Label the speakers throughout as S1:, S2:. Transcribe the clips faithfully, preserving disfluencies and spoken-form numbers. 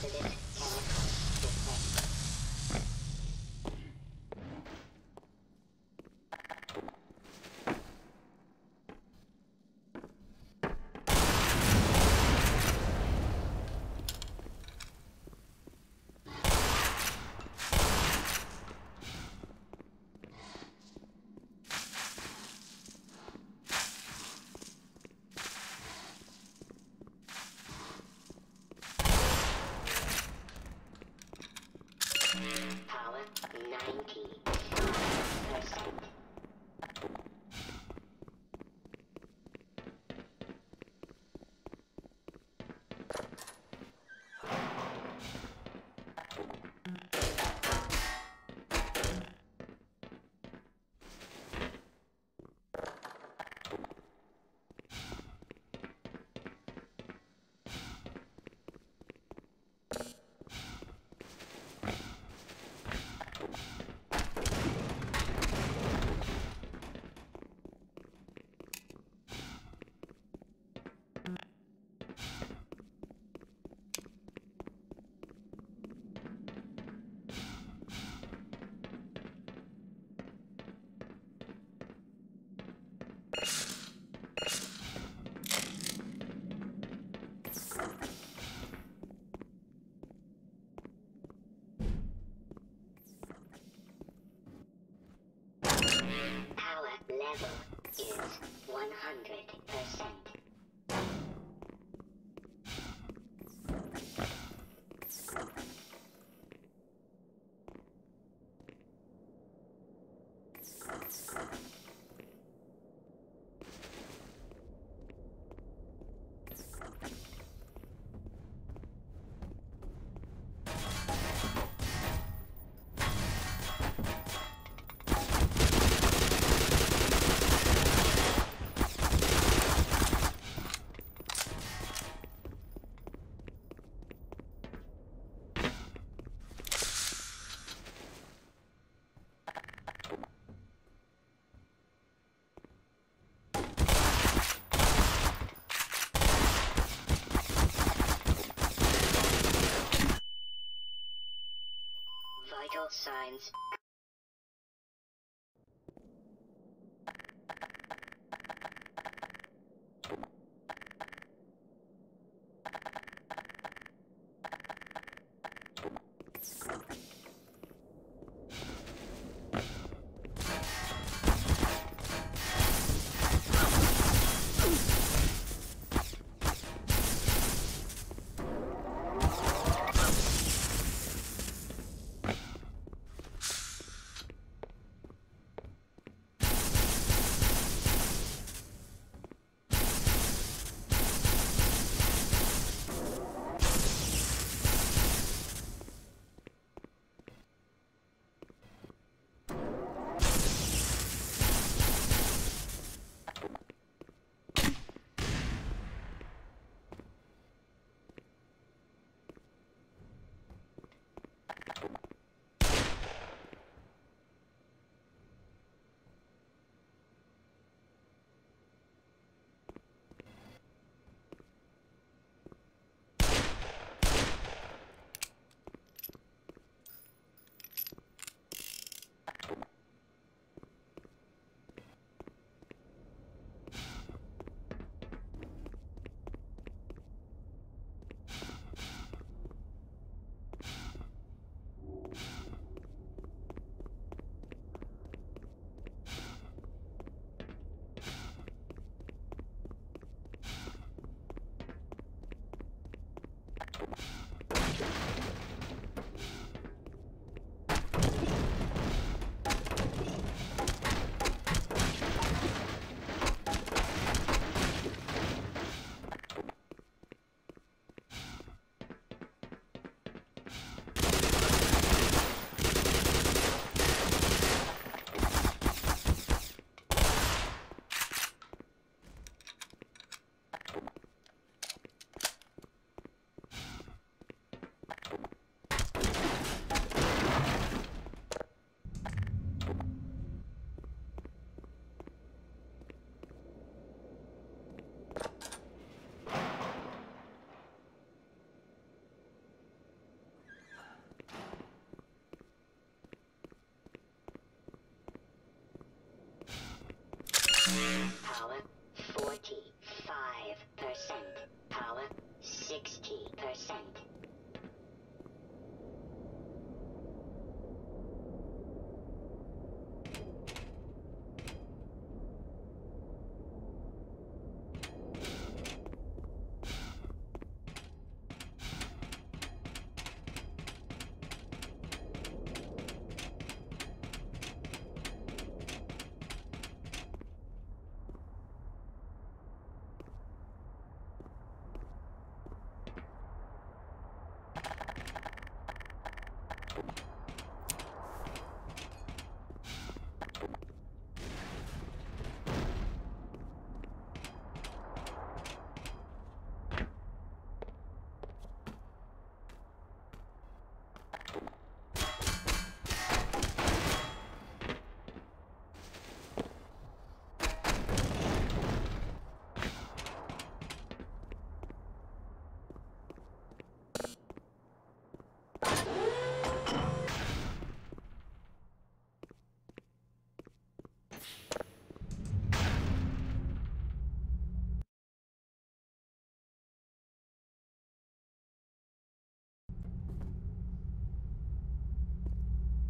S1: Power ninety percent. Power level is one hundred percent. Vital signs.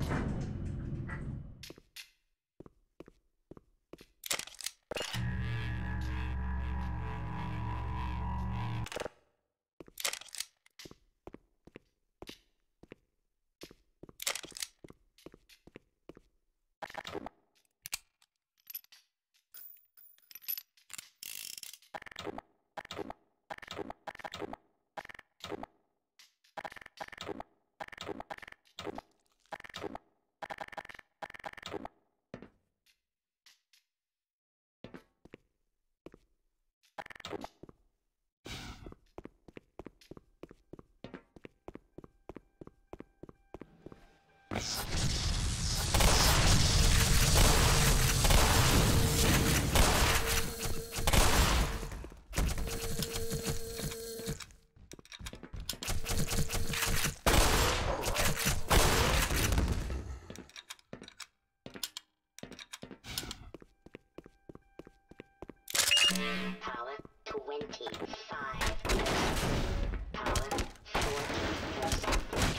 S1: Power twenty-five percent. Power forty percent.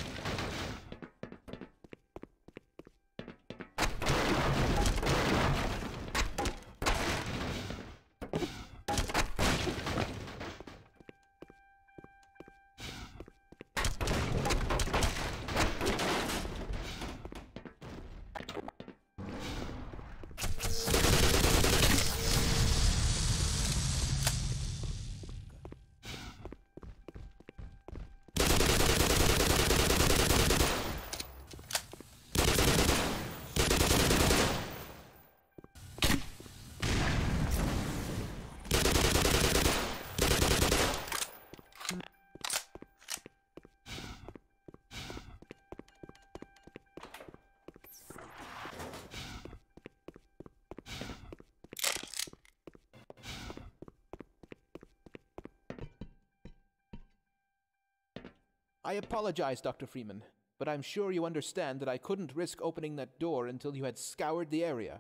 S2: I apologize, Doctor Freeman, but I'm sure you understand that I couldn't risk opening that door until you had scoured the area.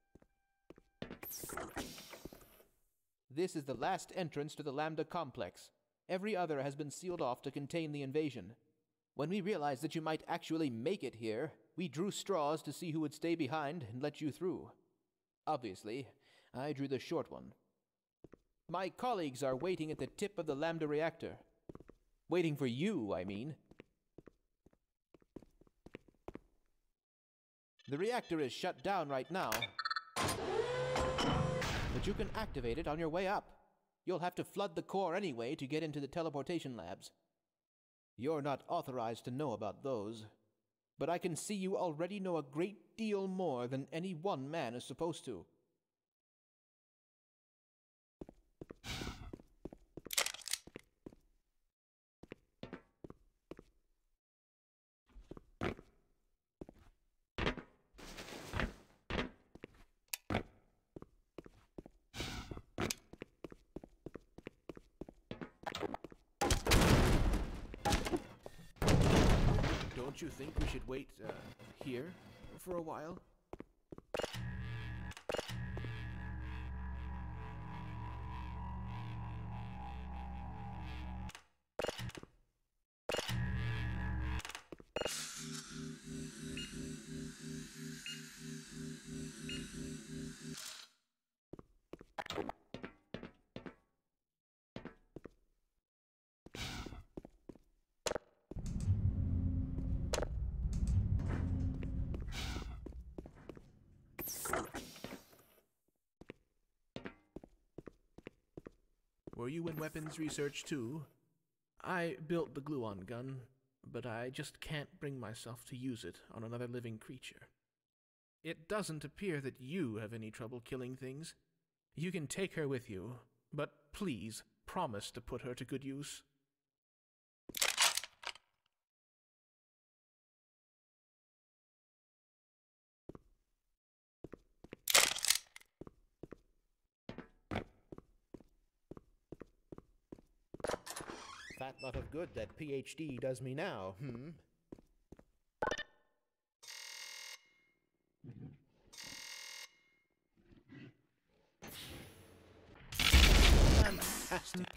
S2: This is the last entrance to the Lambda complex. Every other has been sealed off to contain the invasion. When we realized that you might actually make it here, we drew straws to see who would stay behind and let you through. Obviously, I drew the short one. My colleagues are waiting at the tip of the Lambda reactor. Waiting for you, I mean. The reactor is shut down right now, but you can activate it on your way up. You'll have to flood the core anyway to get into the teleportation labs. You're not authorized to know about those, but I can see you already know a great deal more than any one man is supposed to. Don't you think we should wait, uh, here for a while? Were you in weapons research too? I built the gluon gun, but I just can't bring myself to use it on another living creature. It doesn't appear that you have any trouble killing things. You can take her with you, but please promise to put her to good use. Fat lot of good that PhD does me now, hmm? Fantastic.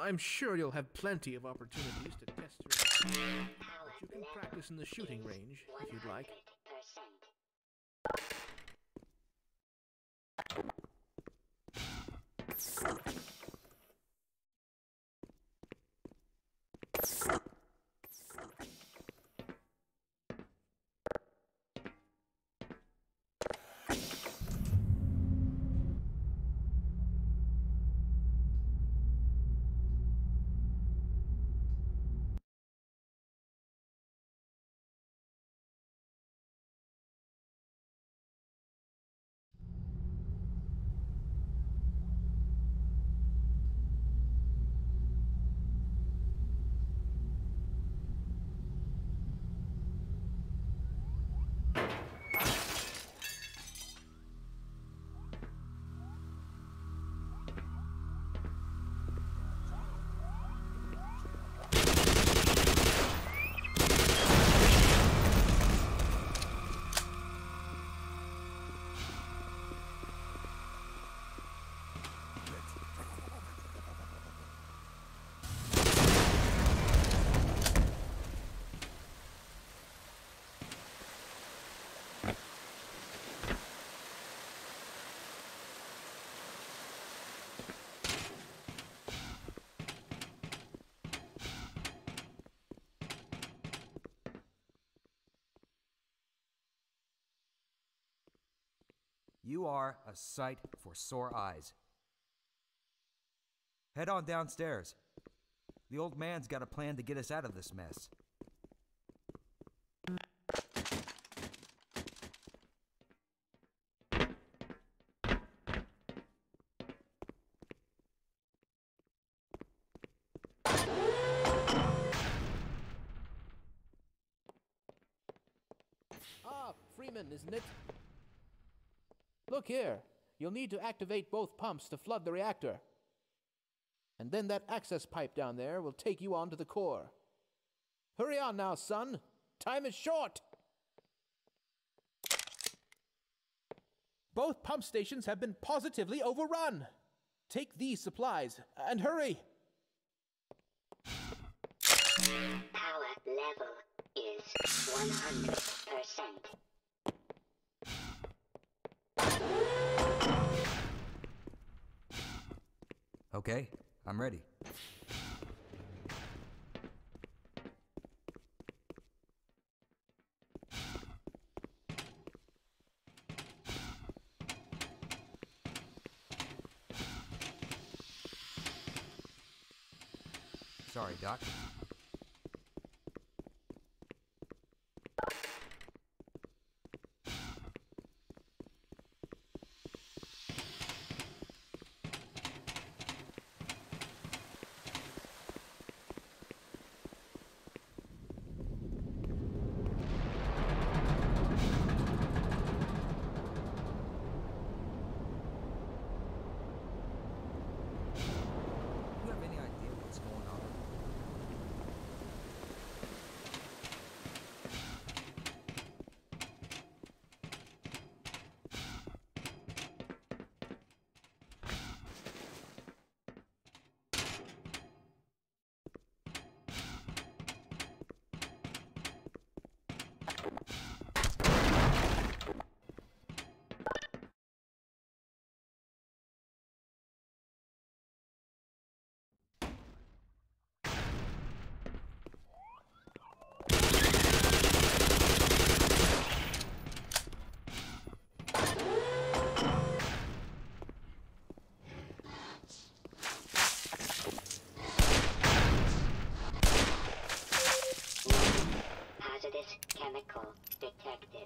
S2: I'm sure you'll have plenty of opportunities to test your... But you can practice in the shooting range, if you'd like.
S3: You are a sight for sore eyes. Head on downstairs. The old man's got a plan to get us out of this mess.
S2: Ah, Freeman, isn't it? Look here. You'll need to activate both pumps to flood the reactor. And then that access pipe down there will take you on to the core. Hurry on now, son. Time is short. Both pump stations have been positively overrun. Take these supplies and hurry.
S1: Power level is one hundred percent.
S3: Okay, I'm ready. Sorry, Doc.
S1: Chemical detected.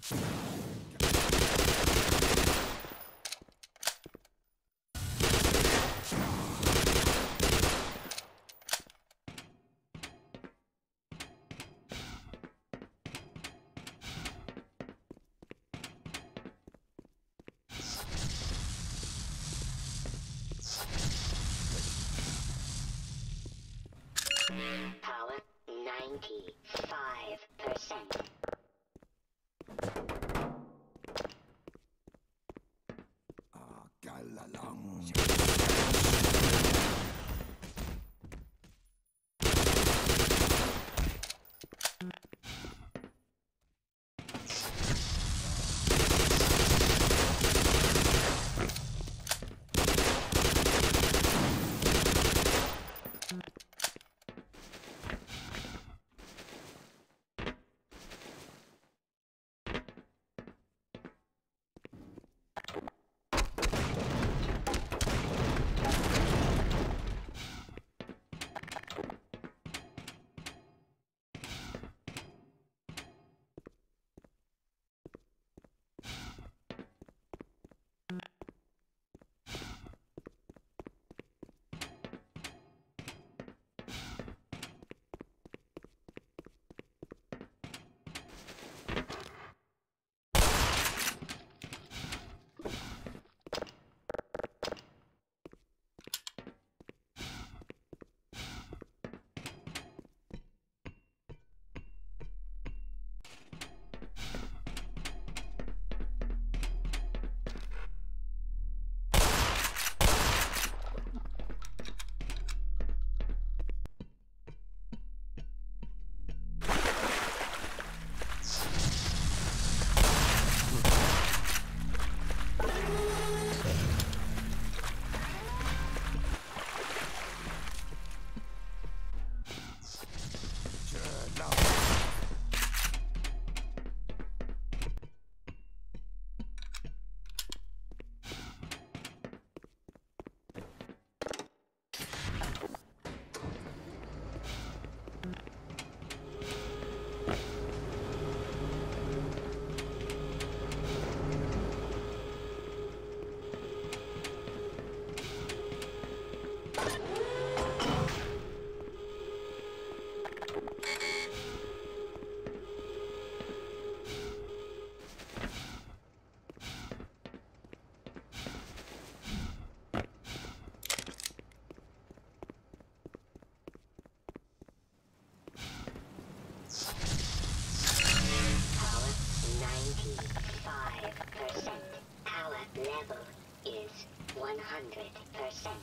S1: Power ninety-five percent.
S3: Ah, galalong.
S1: level is one hundred percent.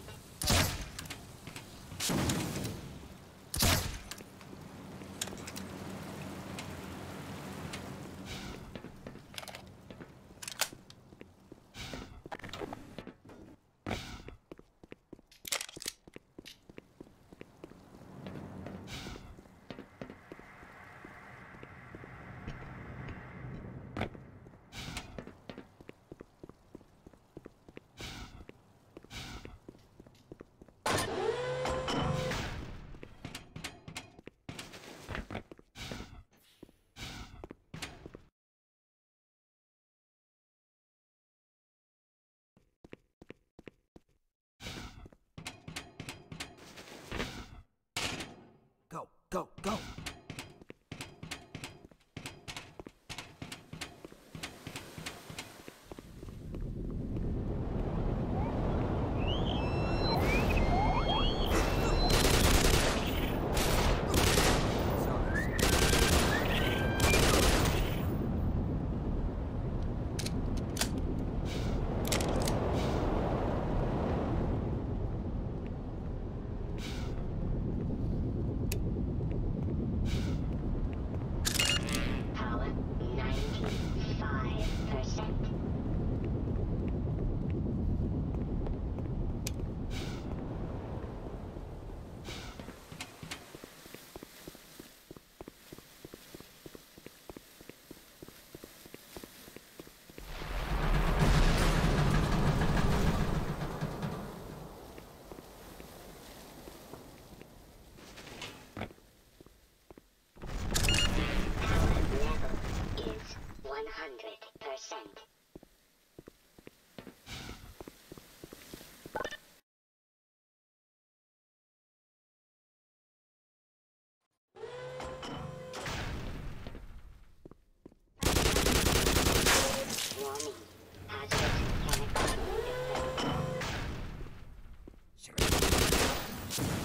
S3: Go, go, go!
S1: one hundred percent. Warning. Hazardous chemical detected.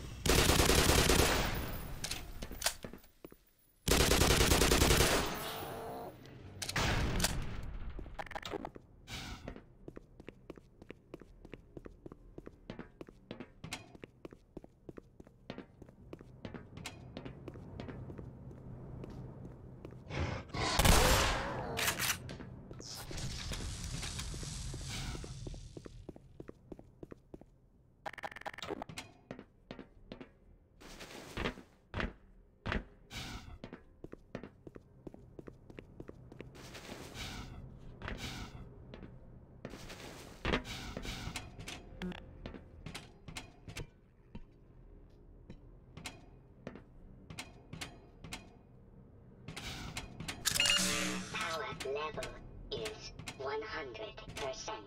S1: Level is one hundred percent.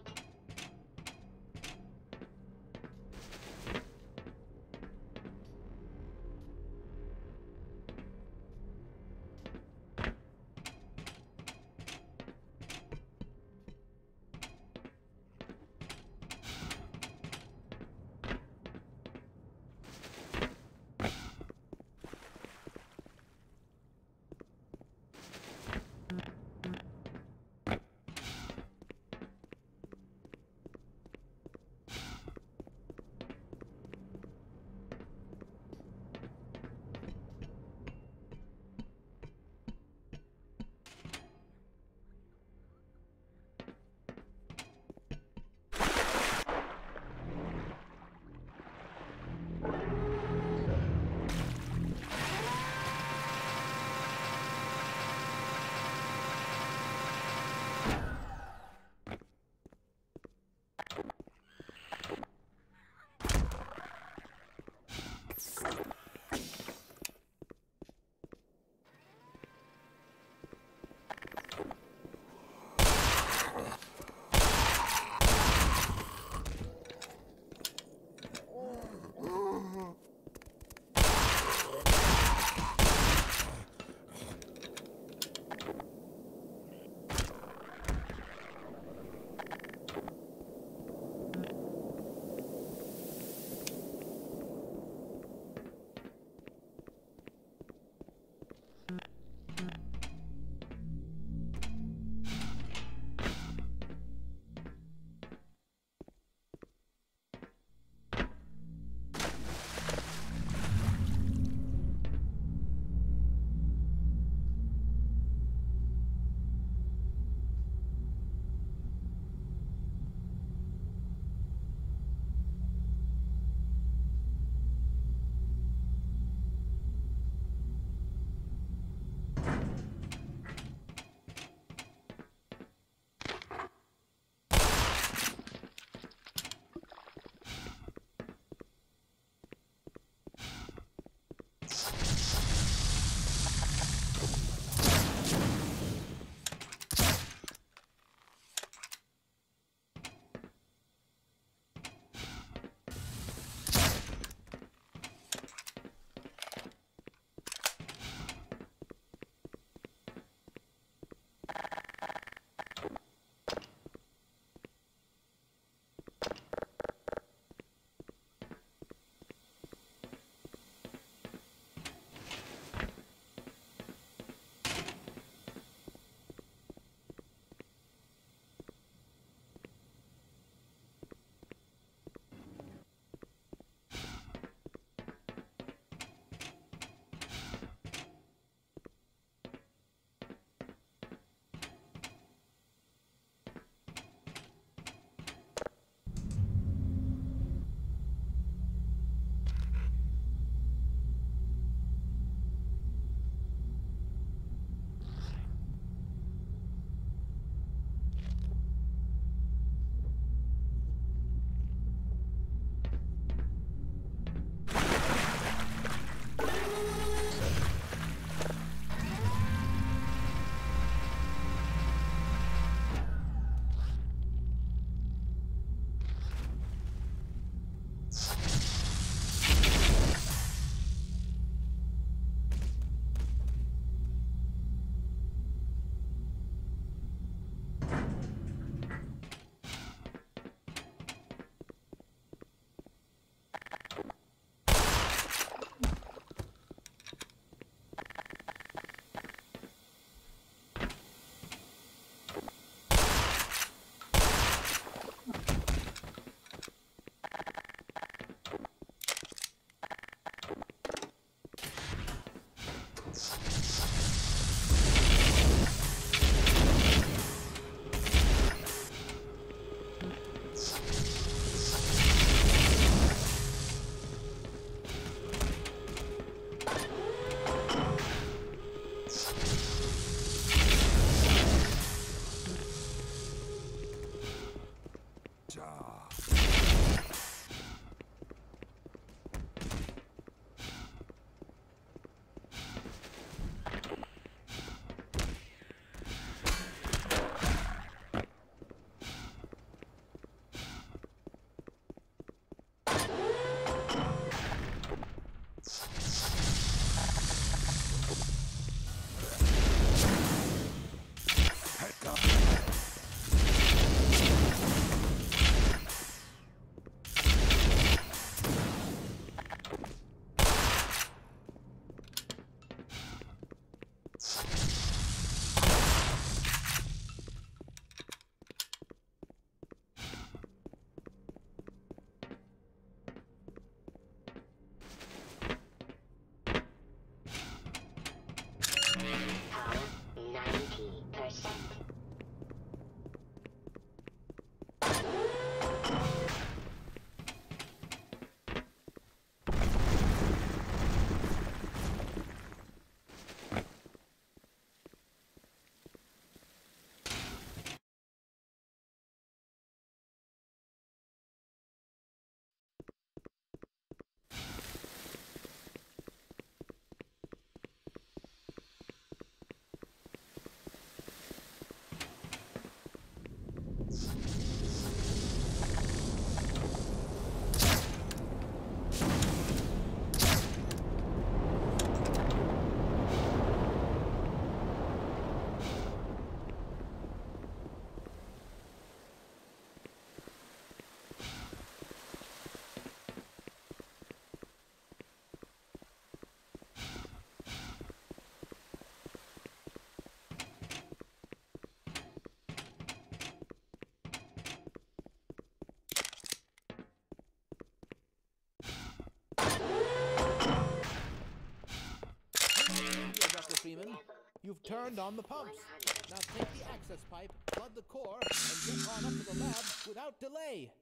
S2: turned on the pumps. Now take the access pipe, flood the core, and get on up to the lab without delay.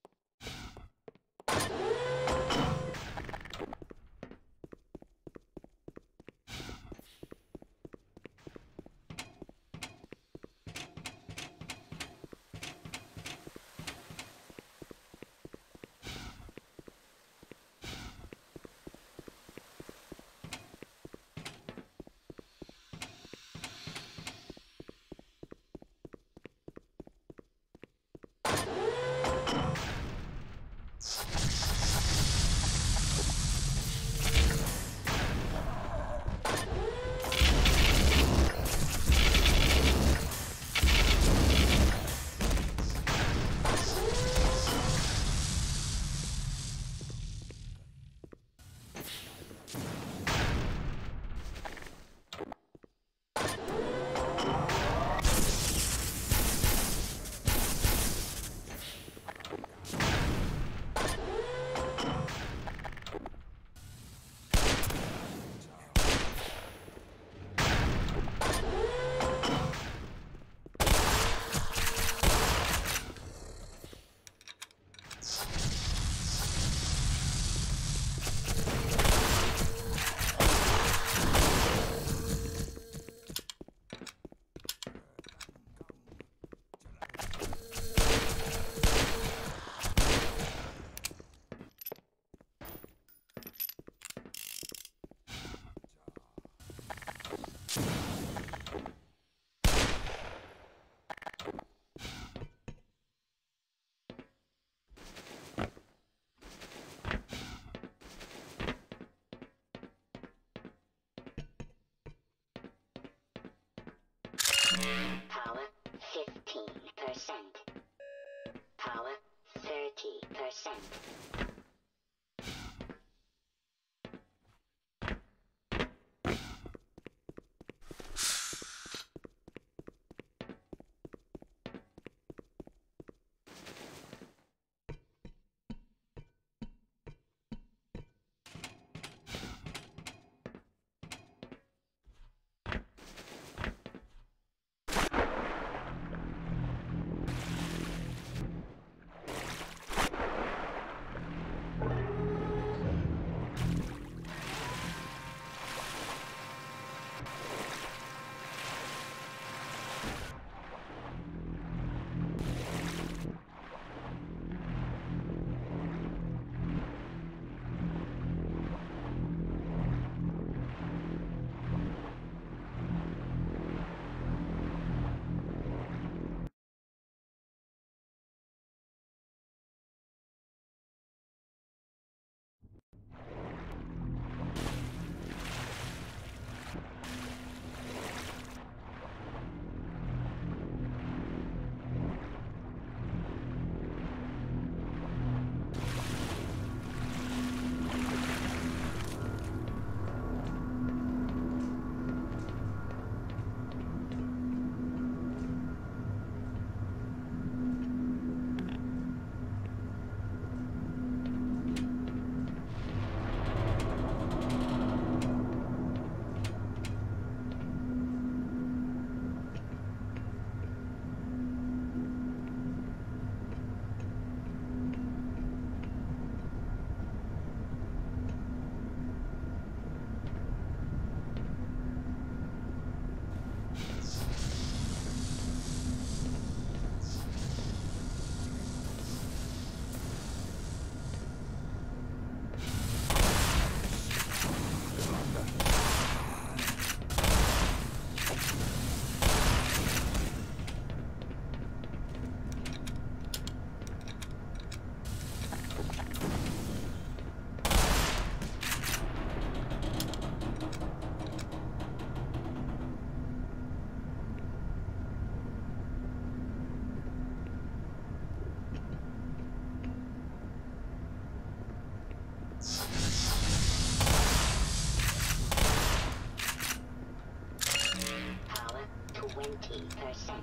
S1: Power fifteen percent. Power thirty percent. twenty percent.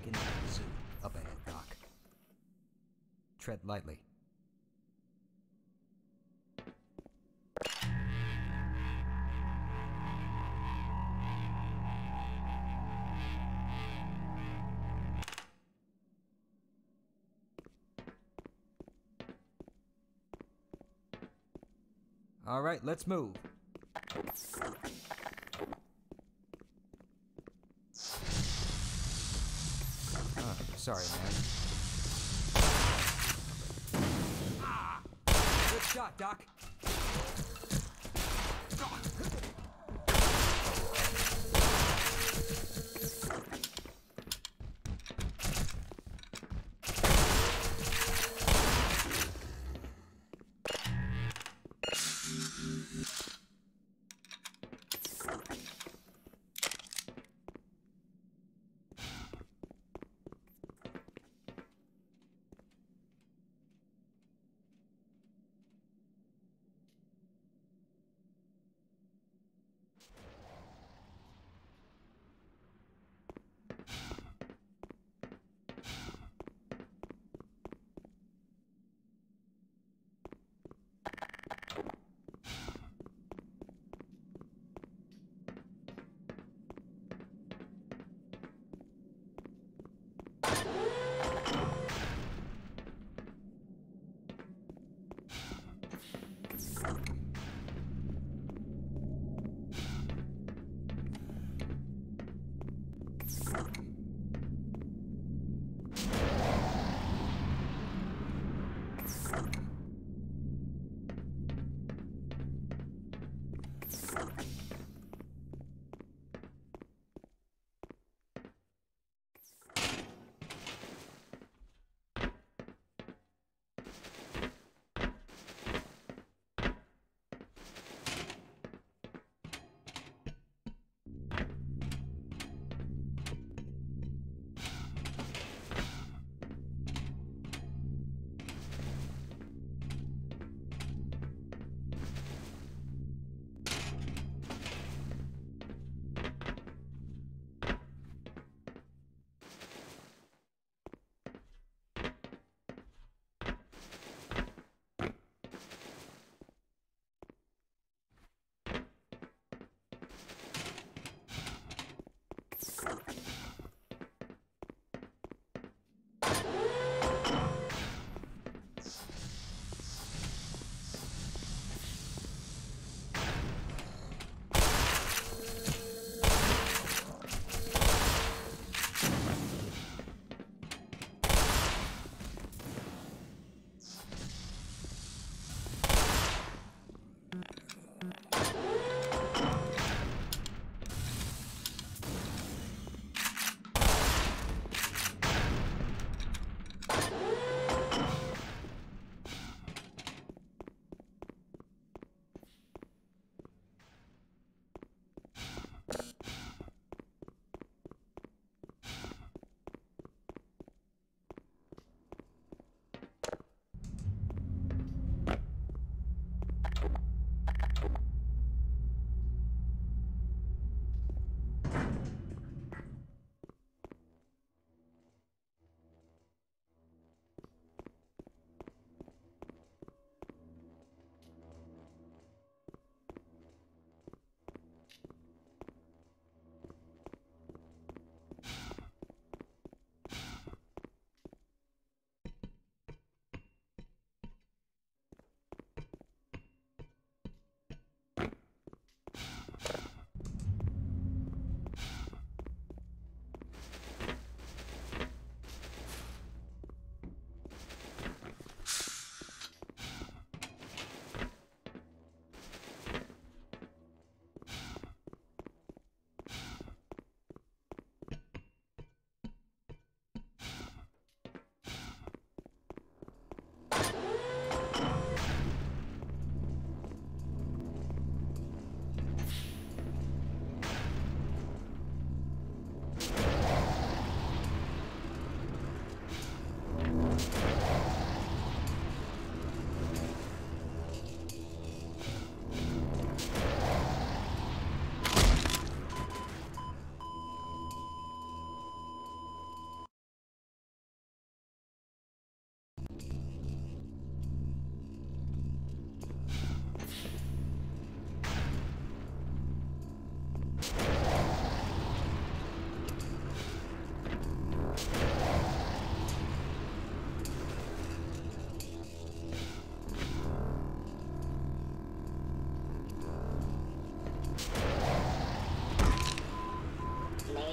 S3: into the zoo. Up ahead, Doc. Tread lightly. All right, let's move. Oh, sorry, man. Ah! Good shot, Doc.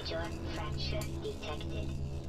S1: Major fracture detected.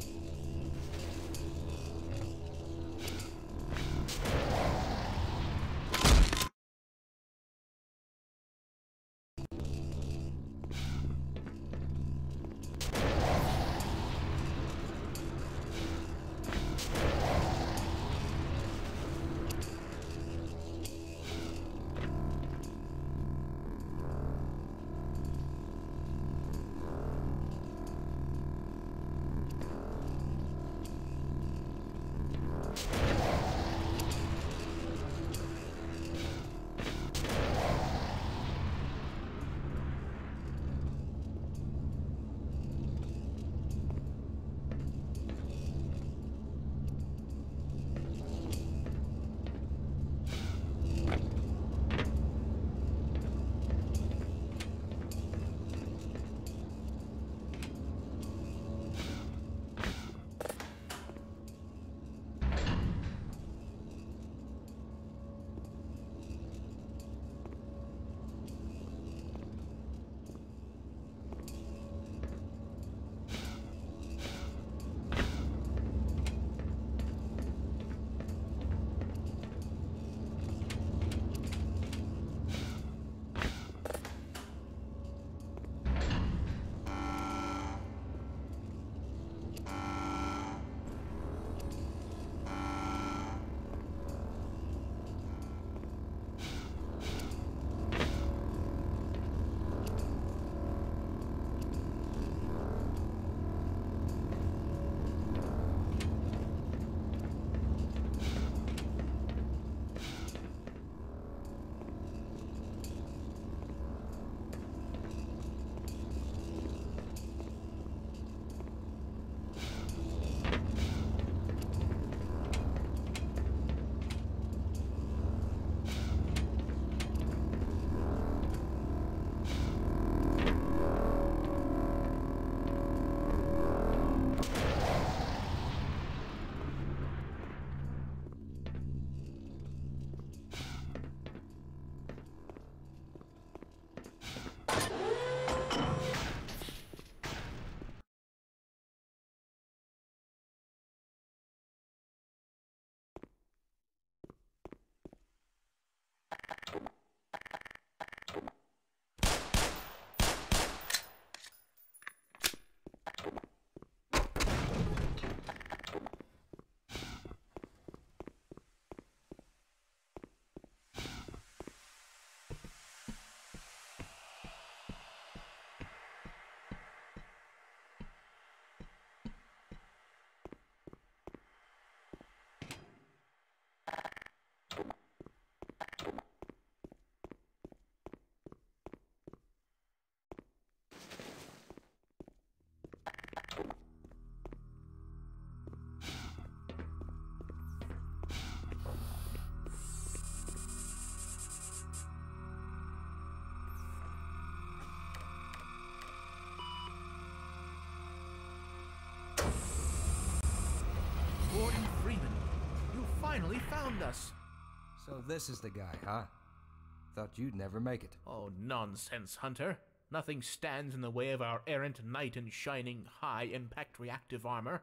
S2: Gordon Freeman, you finally found us.
S3: So this is the guy, huh? Thought you'd never make it.
S2: Oh, nonsense, Hunter. Nothing stands in the way of our errant knight in shining, high-impact reactive armor.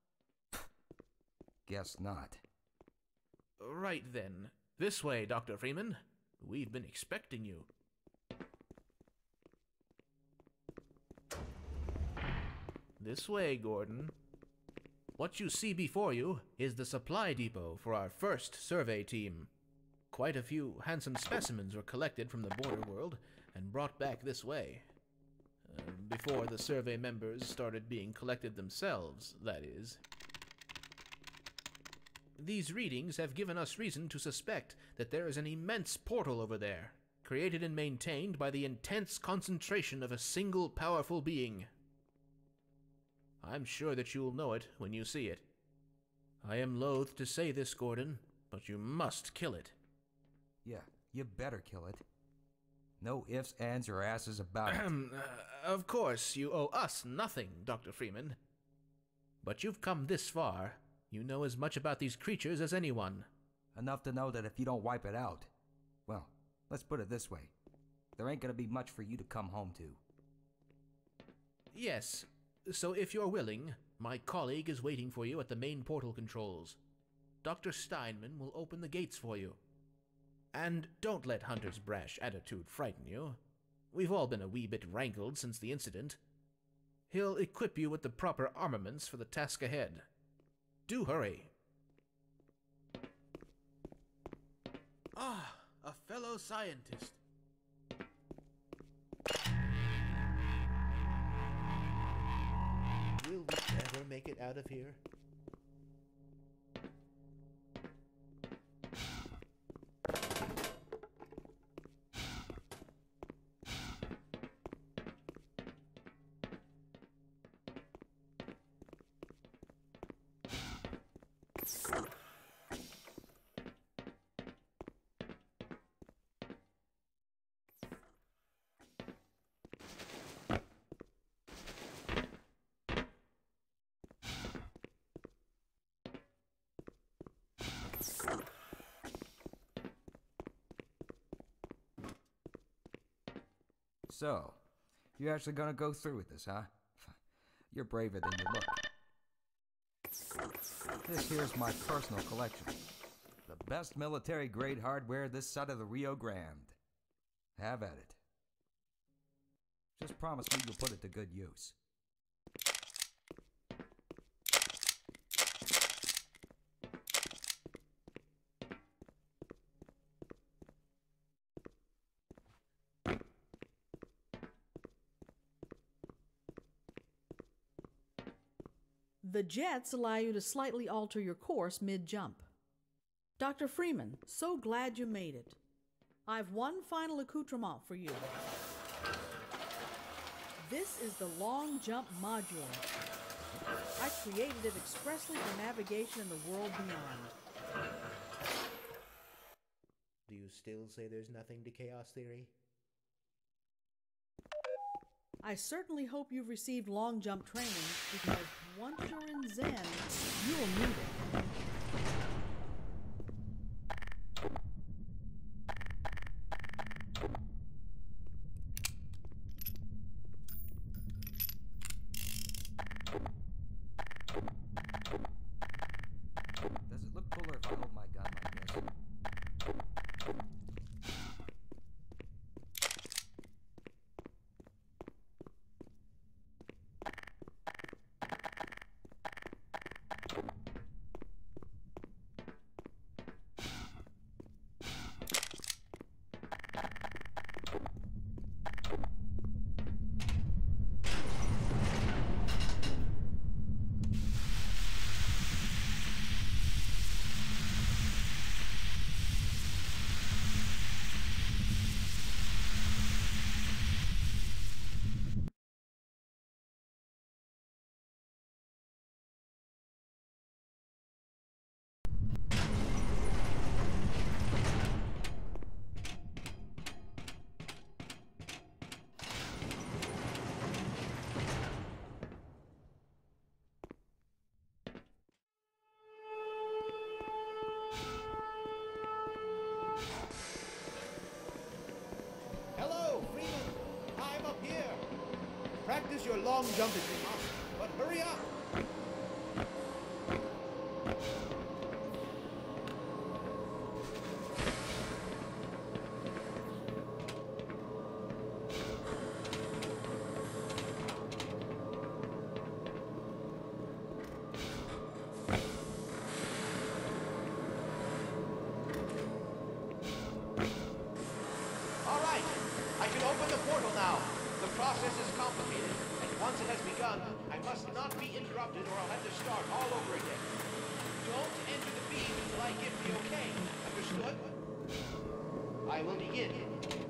S3: Guess not.
S2: Right then. This way, Doctor Freeman. We've been expecting you. This way, Gordon. What you see before you is the supply depot for our first survey team. Quite a few handsome specimens were collected from the border world and brought back this way. Uh, before the survey members started being collected themselves, that is. These readings have given us reason to suspect that there is an immense portal over there, created and maintained by the intense concentration of a single powerful being. I'm sure that you'll know it when you see it. I am loath to say this, Gordon, but you must kill it.
S3: Yeah, you better kill it. No ifs, ands, or asses about it.
S2: uh, of course, you owe us nothing, Doctor Freeman. But you've come this far. You know as much about these creatures as anyone.
S3: Enough to know that if you don't wipe it out, well, let's put it this way. There ain't gonna be much for you to come home to.
S2: Yes, So if you're willing, my colleague is waiting for you at the main portal controls. Doctor Steinman will open the gates for you. And don't let Hunter's brash attitude frighten you. We've all been a wee bit rankled since the incident. He'll equip you with the proper armaments for the task ahead. Do hurry. Ah, a fellow scientist. Will we ever make it out of here?
S3: So, you're actually gonna go through with this, huh? You're braver than you look. This here's my personal collection. The best military-grade hardware this side of the Rio Grande. Have at it. Just promise me you'll put it to good use.
S4: The jets allow you to slightly alter your course mid-jump. Doctor Freeman, so glad you made it. I've one final accoutrement for you. This is the long jump module. I created it expressly for navigation in the world beyond.
S2: Do you still say there's nothing to chaos theory?
S4: I certainly hope you've received long jump training, because once you're in Zen, you'll need it.
S3: Does it look cooler if I hold my gun like this?
S2: Practice your long jump if you must, but hurry up! All right, I can open the portal now. The process is complicated, and once it has begun, I must not be interrupted or I'll have to start all over again. Don't enter the beam until I give the okay. Understood? I will begin.